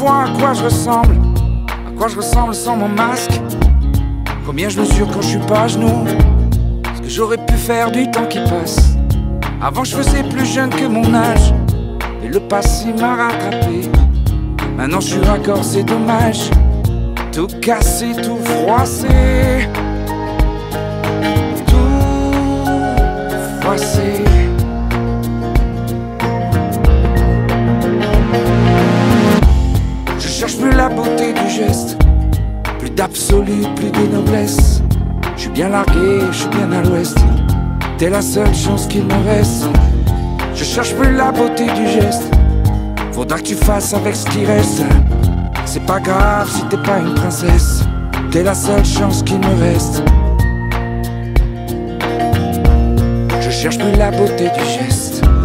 fois à quoi je ressemble. À quoi je ressemble sans mon masque. Combien je mesure quand je suis pas à genoux. Ce que j'aurais pu faire du temps qui passe. Avant je faisais plus jeune que mon âge. Et le passé m'a rattrapé. Maintenant je suis raccord, c'est dommage. Tout cassé, tout froissé. Tout froissé. Je cherche plus la beauté du geste. Plus d'absolu, plus de noblesse. Je suis bien largué, je suis bien à l'ouest. T'es la seule chance qu'il me reste. Je cherche plus la beauté du geste. Faudra que tu fasses avec ce qui reste. C'est pas grave si t'es pas une princesse. T'es la seule chance qu'il me reste. Je cherche plus la beauté du geste.